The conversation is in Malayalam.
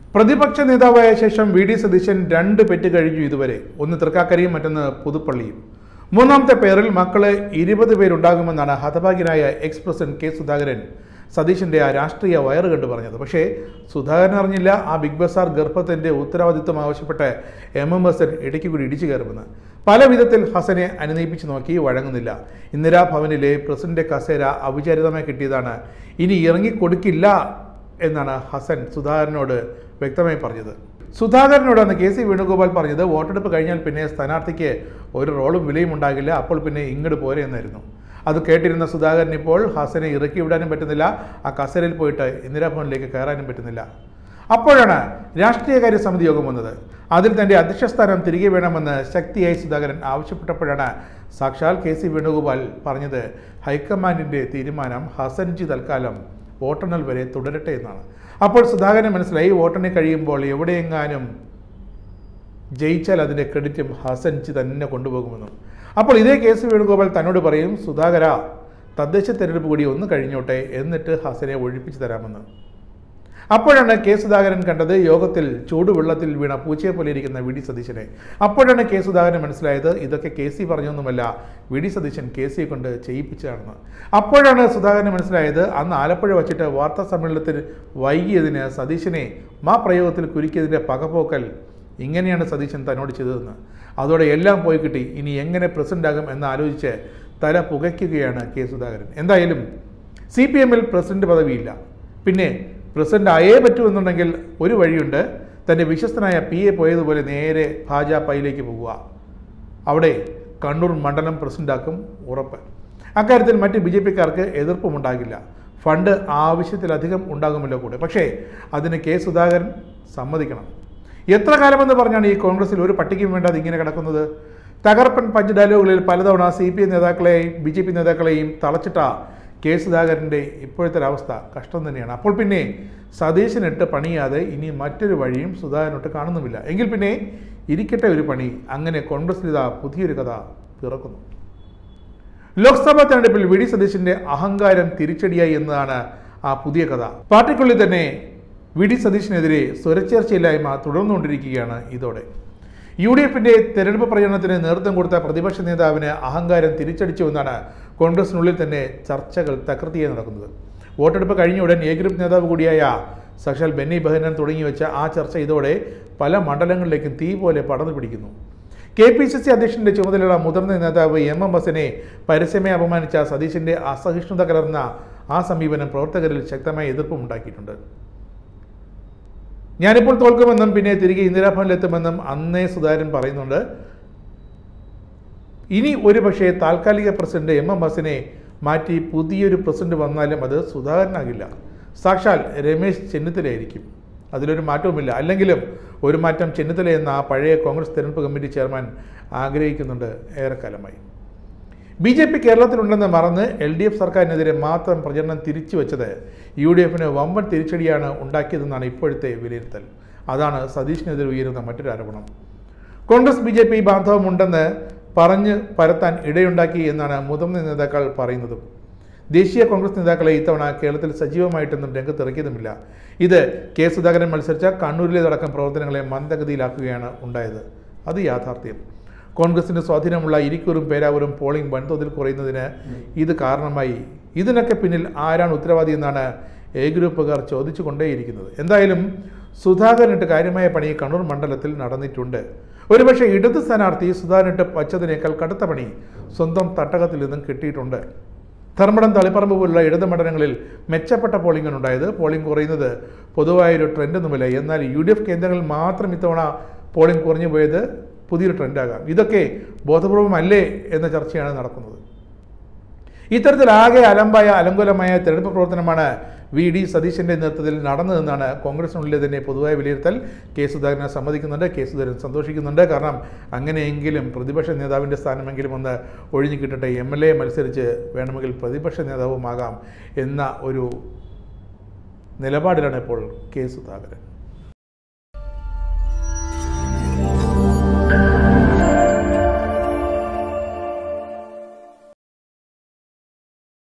പ്രതിപക്ഷ നേതാവായ ശേഷം വി ഡി സതീശൻ രണ്ട് പെറ്റ് കഴിഞ്ഞു ഇതുവരെ. ഒന്ന് തൃക്കാക്കരയും മറ്റൊന്ന് പുതുപ്പള്ളിയും. മൂന്നാമത്തെ പേരിൽ മക്കള് 20 പേരുണ്ടാകുമെന്നാണ് ഹതഭാഗ്യനായ എക്സ് പ്രസിഡന്റ് കെ സുധാകരൻ സതീശന്റെ ആ രാഷ്ട്രീയ വയറ് കണ്ടു പറഞ്ഞത്. പക്ഷേ സുധാകരൻ അറിഞ്ഞില്ല ആ ബിഗ് ബസാർ ഗർഭത്തിന്റെ ഉത്തരവാദിത്വം ആവശ്യപ്പെട്ട് ഹസൻ ഇടയ്ക്ക് കൂടി ഇടിച്ചു കയറുമെന്ന്. പല വിധത്തിൽ ഹസനെ അനുനയിപ്പിച്ചു നോക്കി, വഴങ്ങുന്നില്ല. ഇന്ദിരാഭവനിലെ പ്രസിഡന്റ് കസേര അവിചാരിതമായി കിട്ടിയതാണ്, ഇനി ഇറങ്ങിക്കൊടുക്കില്ല എന്നാണ് ഹസൻ സുധാകരനോട് വ്യക്തമായി പറഞ്ഞത്. സുധാകരനോടാണ് കെ സി വേണുഗോപാൽ പറഞ്ഞത്, വോട്ടെടുപ്പ് കഴിഞ്ഞാൽ പിന്നെ സ്ഥാനാർത്ഥിക്ക് ഒരു റോളും വിലയും ഉണ്ടാകില്ല, അപ്പോൾ പിന്നെ ഇങ്ങോട്ട് പോരെ എന്നായിരുന്നു. അത് കേട്ടിരുന്ന സുധാകരൻ ഇപ്പോൾ ഹസനെ ഇറക്കി വിടാനും പറ്റുന്നില്ല, ആ കസേരയിൽ പോയിട്ട് ഇന്ദിരാഭവനിലേക്ക് കയറാനും പറ്റുന്നില്ല. അപ്പോഴാണ് രാഷ്ട്രീയകാര്യ സമിതി യോഗം വന്നത്. അതിൽ തന്റെ അധ്യക്ഷസ്ഥാനം തിരികെ വേണമെന്ന് ശക്തിയായി സുധാകരൻ ആവശ്യപ്പെട്ടപ്പോഴാണ് സാക്ഷാൽ കെ സി വേണുഗോപാൽ പറഞ്ഞത്, ഹൈക്കമാൻഡിന്റെ തീരുമാനം ഹസൻജി തൽക്കാലം വോട്ടെണ്ണൽ വരെ തുടരട്ടെ എന്നാണ്. അപ്പോൾ സുധാകരൻ മനസ്സിലായി, വോട്ടെണ്ണൽ കഴിയുമ്പോൾ എവിടെയെങ്ങാനും ജയിച്ചാൽ അതിൻ്റെ ക്രെഡിറ്റും ഹസൻജി തന്നെ കൊണ്ടുപോകുമെന്നും. അപ്പോൾ ഇതേ കെ സി വേണുഗോപാൽ തന്നോട് പറയും, സുധാകര തദ്ദേശ തെരഞ്ഞെടുപ്പ് കൂടി ഒന്ന് കഴിഞ്ഞോട്ടെ, എന്നിട്ട് ഹസനെ ഒഴിപ്പിച്ചു തരാമെന്ന്. അപ്പോഴാണ് കെ സുധാകരൻ കണ്ടത് യോഗത്തിൽ ചൂടുവെള്ളത്തിൽ വീണ പൂച്ചയെ പോലെ ഇരിക്കുന്ന വി ഡി സതീശനെ. അപ്പോഴാണ് കെ സുധാകരൻ മനസ്സിലായത്, ഇതൊക്കെ കെ സി പറഞ്ഞൊന്നുമല്ല, വി ഡി സതീശൻ കെ സിയെ കൊണ്ട് ചെയ്യിപ്പിച്ചതാണെന്ന്. അപ്പോഴാണ് സുധാകരന് മനസ്സിലായത്, അന്ന് ആലപ്പുഴ വച്ചിട്ട് വാർത്താ സമ്മേളനത്തിൽ വൈകിയതിന് സതീശനെ പ്രയോഗത്തിൽ കുരുക്കിയതിൻ്റെ പകപോക്കൽ ഇങ്ങനെയാണ് സതീശൻ തന്നോട് ചെയ്തതെന്ന്. അതോടെ എല്ലാം പോയി കിട്ടി, ഇനി എങ്ങനെ പ്രസിഡന്റാകും എന്നാലോചിച്ച് തല പുകയ്ക്കുകയാണ് കെ സുധാകരൻ. എന്തായാലും CPM-ൽ പ്രസിഡന്റ് പദവിയില്ല, പിന്നെ പ്രസിഡന്റ് ആയേ പറ്റുമെന്നുണ്ടെങ്കിൽ ഒരു വഴിയുണ്ട്, തൻ്റെ വിശ്വസ്തനായ PA പോയതുപോലെ നേരെ ഭാജപയിലേക്ക് പോകുക. അവിടെ കണ്ണൂർ മണ്ഡലം പ്രസിഡന്റാക്കും ഉറപ്പ്. അക്കാര്യത്തിൽ മറ്റ് BJP-ക്കാർക്ക് എതിർപ്പുമുണ്ടാകില്ല, ഫണ്ട് ആവശ്യത്തിലധികം ഉണ്ടാകുമല്ലോ കൂടെ. പക്ഷേ അതിന് കെ സുധാകരൻ സമ്മതിക്കണം. എത്ര കാലമെന്ന് പറഞ്ഞാണ് ഈ കോൺഗ്രസിൽ ഒരു പട്ടികയും വേണ്ടാതെ ഇങ്ങനെ കിടക്കുന്നത്? തകർപ്പൻ പഞ്ച് ഡയലോഗുകളിൽ പലതവണ CPM നേതാക്കളെയും BJP നേതാക്കളെയും തളച്ചിട്ട കെ സുധാകരൻ്റെ ഇപ്പോഴത്തെ അവസ്ഥ കഷ്ടം തന്നെയാണ്. അപ്പോൾ പിന്നെ സതീശനിട്ട് പണിയാതെ ഇനി മറ്റൊരു വഴിയും സുധാകരനൊട്ട് കാണുന്നുമില്ല. എങ്കിൽ പിന്നെ ഇരിക്കട്ടെ ഒരു പണി. അങ്ങനെ കോൺഗ്രസിലിതാ പുതിയൊരു കഥ പിറക്കുന്നു. ലോക്സഭാ തെരഞ്ഞെടുപ്പിൽ വി ഡി സതീശന്റെ അഹങ്കാരം തിരിച്ചടിയായി എന്നതാണ് ആ പുതിയ കഥ. പാർട്ടിക്കുള്ളിൽ തന്നെ വി ഡി സതീശനെതിരെ സ്വരച്ചേർച്ചയില്ലായ്മ തുടർന്നുകൊണ്ടിരിക്കുകയാണ്. ഇതോടെ UDF-ന്റെ തെരഞ്ഞെടുപ്പ് പ്രചരണത്തിന് നേതൃത്വം കൊടുത്ത പ്രതിപക്ഷ നേതാവിന് അഹങ്കാരം തിരിച്ചടിച്ചുവെന്നാണ് കോൺഗ്രസിനുള്ളിൽ തന്നെ ചർച്ചകൾ തകൃതിയായി നടക്കുന്നത്. വോട്ടെടുപ്പ് കഴിഞ്ഞ ഉടൻ A ഗ്രൂപ്പ് നേതാവ് കൂടിയായ സാക്ഷാൽ ബെന്നി ബെഹനാൻ തുടങ്ങി വെച്ച ആ ചർച്ച ഇതോടെ പല മണ്ഡലങ്ങളിലേക്കും തീ പോലെ പടർന്നു പിടിക്കുന്നു. KPCC അധ്യക്ഷന്റെ ചുമതലയുള്ള മുതിർന്ന നേതാവ് ഹസനെ പരസ്യമായി അപമാനിച്ച സതീശന്റെ അസഹിഷ്ണുത കലർന്ന ആ സമീപനം പ്രവർത്തകരിൽ ശക്തമായ എതിർപ്പുമുണ്ടാക്കിയിട്ടുണ്ട്. ഞാനിപ്പോൾ തോൽക്കുമെന്നും പിന്നെ തിരികെ ഇന്ദിരാഭവനിലെത്തുമെന്നും അന്നേ സുധാകരൻ പറയുന്നുണ്ട്. ഇനി ഒരു പക്ഷേ താൽക്കാലിക പ്രസിഡന്റ് ഹസനെ മാറ്റി പുതിയൊരു പ്രസിഡന്റ് വന്നാലും അത് സുധാകരനാകില്ല, സാക്ഷാൽ രമേശ് ചെന്നിത്തലയായിരിക്കും. അതിലൊരു മാറ്റവുമില്ല. അല്ലെങ്കിലും ഒരു മാറ്റം ചെന്നിത്തല എന്ന ആ പഴയ കോൺഗ്രസ് തെരഞ്ഞെടുപ്പ് കമ്മിറ്റി ചെയർമാൻ ആഗ്രഹിക്കുന്നുണ്ട് ഏറെക്കാലമായി. BJP കേരളത്തിലുണ്ടെന്ന് മറന്ന് LDF സർക്കാരിനെതിരെ മാത്രം പ്രചരണം തിരിച്ചു വെച്ചത് UDF-ന് വമ്പൻ തിരിച്ചടിയാണ് ഉണ്ടാക്കിയതെന്നാണ് ഇപ്പോഴത്തെ വിലയിരുത്തൽ. അതാണ് സതീശനെതിരെ ഉയരുന്ന മറ്റൊരു ആരോപണം. കോൺഗ്രസ് BJP ബാന്ധവമുണ്ടെന്ന് പറഞ്ഞ് പരത്താൻ ഇടയുണ്ടാക്കി എന്നാണ് മുതിർന്ന നേതാക്കൾ പറയുന്നതും. ദേശീയ കോൺഗ്രസ് നേതാക്കളെ ഇത്തവണ കേരളത്തിൽ സജീവമായിട്ടൊന്നും രംഗത്തിറക്കിയതുമില്ല. ഇത് കെ സുധാകരൻ മത്സരിച്ച കണ്ണൂരിലേതടക്കം പ്രവർത്തനങ്ങളെ മന്ദഗതിയിലാക്കുകയാണ് ഉണ്ടായത്. അത് യാഥാർത്ഥ്യം. കോൺഗ്രസിന് സ്വാധീനമുള്ള ഇരിക്കൂറും പേരാവൂരും പോളിംഗ് വൻതോതിൽ കുറയുന്നതിന് ഇത് കാരണമായി. ഇതിനൊക്കെ പിന്നിൽ ആരാണ് ഉത്തരവാദി എന്നാണ് A ഗ്രൂപ്പുകാർ ചോദിച്ചു കൊണ്ടേയിരിക്കുന്നത്. എന്തായാലും സുധാകരനിട്ട് കാര്യമായ പണി കണ്ണൂർ മണ്ഡലത്തിൽ നടന്നിട്ടുണ്ട്. ഒരുപക്ഷെ ഇടത് സ്ഥാനാർത്ഥി സുധാകരനിട്ട് വച്ചതിനേക്കാൾ കടുത്ത പണി സ്വന്തം തട്ടകത്തിൽ നിന്നും കിട്ടിയിട്ടുണ്ട്. ധർമ്മടം, തളിപ്പറമ്പ് പോലുള്ള ഇടത് മണ്ഡലങ്ങളിൽ മെച്ചപ്പെട്ട പോളിംഗാണ് ഉണ്ടായത്. പോളിംഗ് കുറയുന്നത് പൊതുവായൊരു ട്രെൻഡൊന്നുമില്ല. എന്നാൽ UDF കേന്ദ്രങ്ങളിൽ മാത്രം ഇത്തവണ പോളിംഗ് കുറഞ്ഞു പോയത് പുതിയൊരു ട്രെൻഡാകാം. ഇതൊക്കെ ബോധപൂർവമല്ലേ എന്ന ചർച്ചയാണ് നടക്കുന്നത്. ഇത്തരത്തിൽ ആകെ അലങ്കോലമായ തെരഞ്ഞെടുപ്പ് പ്രവർത്തനമാണ് വി ഡി സതീശന്റെ നേതൃത്വത്തിൽ നടന്നതെന്നാണ് കോൺഗ്രസിനുള്ളിലെ തന്നെ പൊതുവായ വിലയിരുത്തൽ. കെ സുധാകരനെ സമ്മതിക്കുന്നുണ്ട്, കെ സുധാകരൻ സന്തോഷിക്കുന്നുണ്ട്. കാരണം അങ്ങനെയെങ്കിലും പ്രതിപക്ഷ നേതാവിൻ്റെ സ്ഥാനമെങ്കിലും ഒന്ന് ഒഴിഞ്ഞു കിട്ടട്ടെ, MLA മത്സരിച്ച് വേണമെങ്കിൽ പ്രതിപക്ഷ നേതാവുമാകാം എന്ന ഒരു നിലപാടിലാണ് ഇപ്പോൾ കെ സുധാകരൻ.